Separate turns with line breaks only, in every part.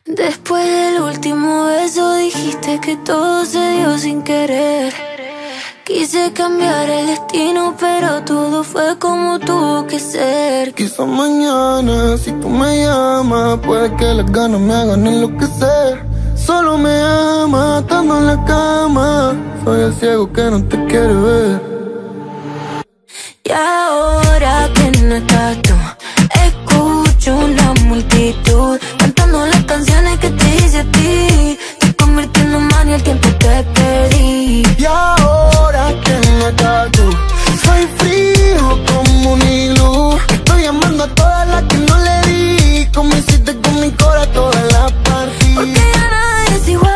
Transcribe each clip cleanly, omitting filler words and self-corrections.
Después del último beso dijiste que todo se dio sin querer. Quise cambiar el destino, pero todo fue como tuvo que ser.
Quizás mañana, si tú me llamas, puede que las ganas me hagan enloquecer. Solo me ama, estando en la cama. Soy el ciego que no te quiere ver.
Y ahora que no estás tú, escucho una multitud cantando las canciones que te hice a ti. Te convirtiendo en mal y el tiempo te perdí.
Y ahora que no estás tú, soy frío como un iglú. Estoy amando a todas las que no le di, como hiciste con mi corazón toda la partida.
Porque ya nada es igual.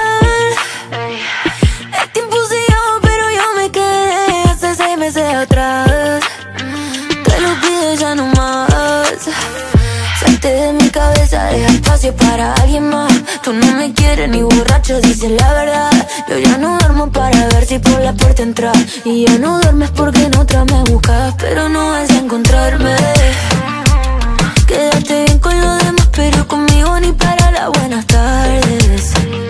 El tiempo siguió, pero yo me quedé hace 6 meses atrás. Te lo pido ya no más. Salte de mi cabeza, deja espacio para alguien más. Tú no me quieres ni borracho, dices la verdad. Yo ya no duermo para ver si por la puerta entras. Y ya no duermes porque en otra me buscas, pero no vas a encontrarme. Quédate bien con los demás, pero conmigo ni para las buenas tardes.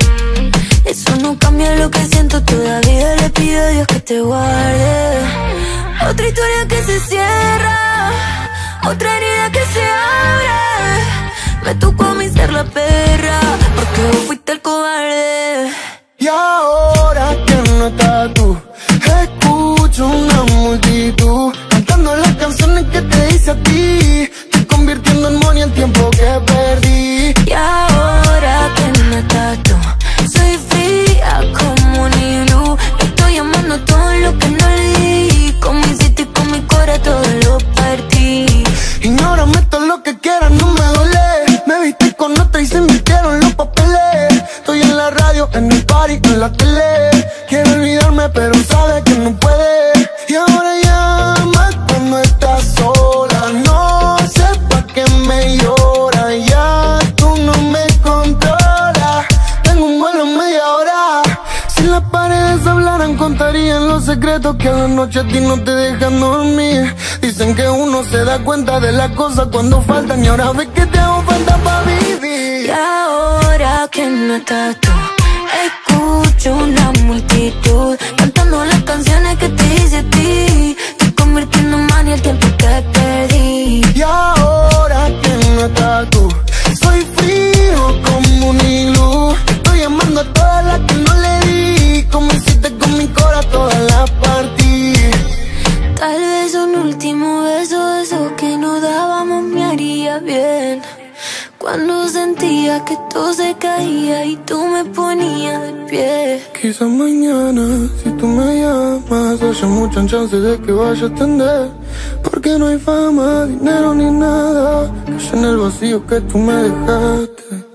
Eso no cambia lo que siento, todavía le pido a Dios que te guarde. Otra historia que se cierra, otra herida que se abre. Me tocó a mí ser la perra, porque vos fuiste el cobarde.
Y ahora que no estás tú, escucho una multitud cantando las canciones que te hice a ti. Estoy convirtiendo en money el tiempo que perdí.
Y ahora que no estás tú, soy fría como un iglú. Estoy amando todo lo que no le di, como hiciste con mi corazón todo lo partí.
Ignórame todo lo que quieras, no me duele. Me viste con otra y se invirtieron los papeles. Estoy en la radio, en el party, en la tele. Quiero olvidarme pero sabe que no puede. Y ahora llama cuando estás sola. No sé pa' qué me llora. Ya tú no me controlas. Tengo un vuelo en media hora. Si las paredes hablaran contarían los secretos que a la noche a ti no te dejan dormir. Dicen que uno se da cuenta de las cosas cuando faltan. Y ahora ves que te hago falta pa' vivir.
Y ahora que no estás tú, escucho una multitud cantando las canciones que te hice a ti. Estoy convirtiendo en mal y el tiempo que perdí.
Y ahora que no estás tú, soy frío como un iglú. Estoy amando a todas las que no le di, como hiciste con mi corazón toda la partida.
Tal vez un último beso, eso que nos dábamos me haría bien. Cuando sentía que todo se caía y tú me ponías de pie.
Quizás mañana, si tú me llamas, haya muchas chances de que vaya a atender. Porque no hay fama, dinero ni nada que llene el vacío que tú me dejaste.